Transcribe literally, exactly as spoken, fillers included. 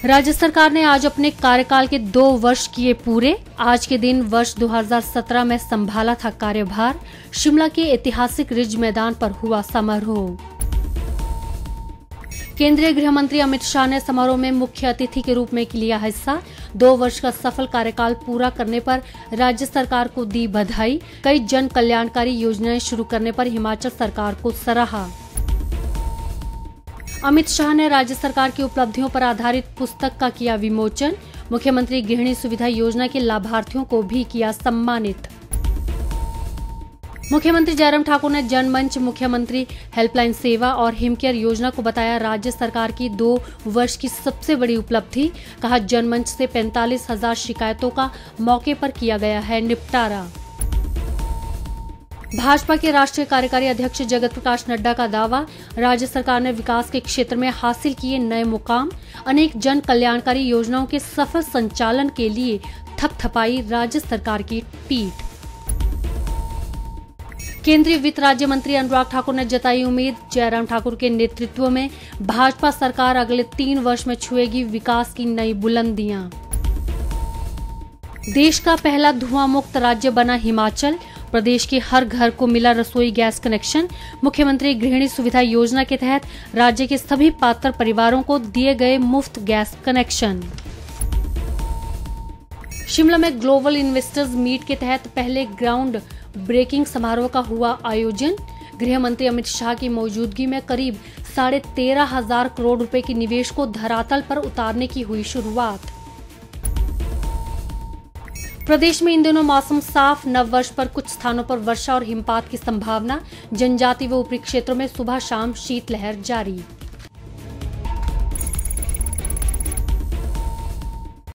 राज्य सरकार ने आज अपने कार्यकाल के दो वर्ष किए पूरे। आज के दिन वर्ष दो हज़ार सत्रह में संभाला था कार्यभार। शिमला के ऐतिहासिक रिज मैदान पर हुआ समारोह। केंद्रीय गृह मंत्री अमित शाह ने समारोह में मुख्य अतिथि के रूप में लिया हिस्सा। दो वर्ष का सफल कार्यकाल पूरा करने पर राज्य सरकार को दी बधाई। कई जन कल्याणकारी योजनाएं शुरू करने पर हिमाचल सरकार को सराहा। अमित शाह ने राज्य सरकार की उपलब्धियों पर आधारित पुस्तक का किया विमोचन। मुख्यमंत्री गृहिणी सुविधा योजना के लाभार्थियों को भी किया सम्मानित। मुख्यमंत्री जयराम ठाकुर ने जनमंच, मुख्यमंत्री हेल्पलाइन सेवा और हिमकेयर योजना को बताया राज्य सरकार की दो वर्ष की सबसे बड़ी उपलब्धि। कहा, जनमंच से पैंतालीस हजार शिकायतों का मौके पर किया गया है निपटारा। भाजपा के राष्ट्रीय कार्यकारी अध्यक्ष जगत प्रकाश नड्डा का दावा, राज्य सरकार ने विकास के क्षेत्र में हासिल किए नए मुकाम। अनेक जन कल्याणकारी योजनाओं के सफल संचालन के लिए थपथपाई राज्य सरकार की पीठ। केंद्रीय वित्त राज्य मंत्री अनुराग ठाकुर ने जताई उम्मीद, जयराम ठाकुर के नेतृत्व में भाजपा सरकार अगले तीन वर्ष में छुएगी विकास की नई बुलंदियां। देश का पहला धुआं मुक्त राज्य बना हिमाचल। प्रदेश के हर घर को मिला रसोई गैस कनेक्शन। मुख्यमंत्री गृहिणी सुविधा योजना के तहत राज्य के सभी पात्र परिवारों को दिए गए मुफ्त गैस कनेक्शन। शिमला में ग्लोबल इन्वेस्टर्स मीट के तहत पहले ग्राउंड ब्रेकिंग समारोह का हुआ आयोजन। गृह मंत्री अमित शाह की मौजूदगी में करीब साढ़े तेरह हजार करोड़ रुपए के निवेश को धरातल पर उतारने की हुई शुरुआत। प्रदेश में इन दिनों मौसम साफ। नव वर्ष पर कुछ स्थानों पर वर्षा और हिमपात की संभावना। जनजातीय व ऊपरी क्षेत्रों में सुबह शाम शीतलहर जारी।